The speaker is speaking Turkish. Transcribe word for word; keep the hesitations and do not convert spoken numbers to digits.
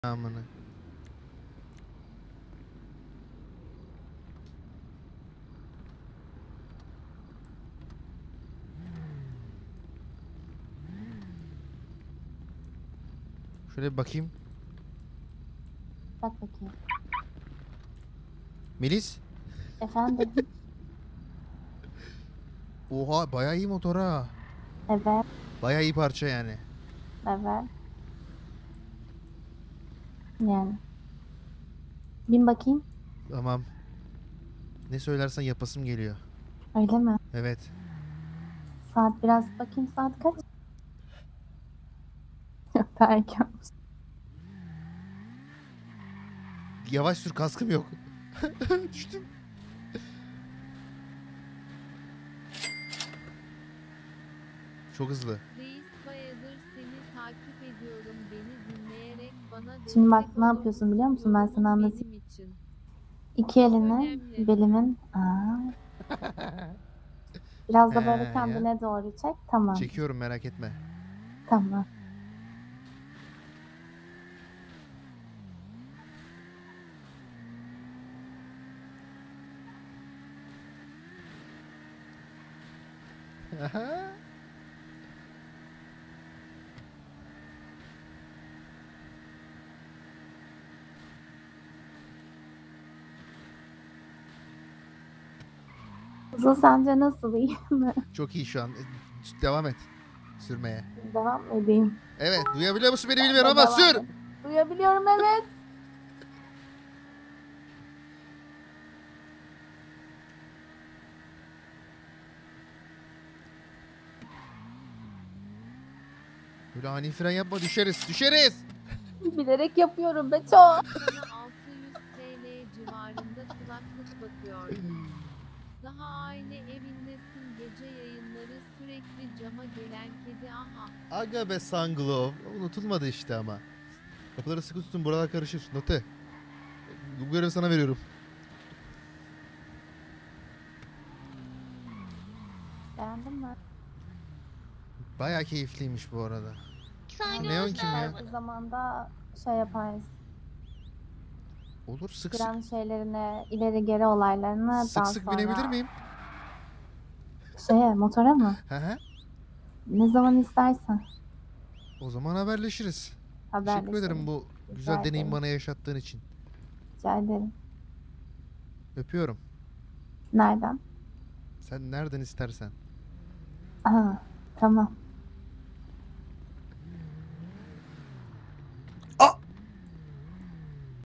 Amına. Şöyle bir bakayım. Bak bakayım. Melis. Efendim? Oha bayağı iyi motor ha. Evet, Bayağı iyi parça yani. evet. Yani. Bin bakayım. Tamam. Ne söylersen yapasım geliyor. Öyle mi? Evet. Saat biraz bakayım saat kaç? Yok daha erken. Yavaş sür, kaskım yok. Düştüm. Çok hızlı. Reis bayağıdır seni takip ediyorum, beni dinleyerek bana Şimdi bak destek ne olur yapıyorsun biliyor musun? Ben yorumun sana anlatayım. benim için. İki elini Önemli. belimin... Aa, biraz da böyle He ya. kendine doğru çek. Tamam. Çekiyorum, merak etme. Tamam. Hızlı sence nasıl, iyi mi? Çok iyi şu an. Devam et sürmeye. Devam edeyim. Evet, duyabiliyor musun beni bilmiyorum Ben de ama devam sür. edeyim. Duyabiliyorum, evet. Böyle ani fren yapma, düşeriz düşeriz. Bilerek yapıyorum Beço. Sana altı yüz TL civarında kulaklık bakıyor. Daha aile evindesin, gece yayınları, sürekli cama gelen kedi, aha. Aga be Sunglove. Unutulmadı işte ama. Kapıları sıkı tutun, buralar karışır. Note. Bu görevi sana veriyorum. Beğendin mi? Bayağı keyifliymiş bu arada. Sen Neon kim ya? Belki zamanda şey yaparız. Olur, sık sık. Fren şeylerine, ileri geri olaylarını Sık daha sık sonra... binebilir miyim? Şeye, motora mı? Hı hı. Ne zaman istersen. O zaman haberleşiriz. Teşekkür Haberleşelim. ederim bu Rica güzel deneyim ederim. bana yaşattığın için. Rica ederim. Öpüyorum. Nereden? Sen nereden istersen. Aha, tamam.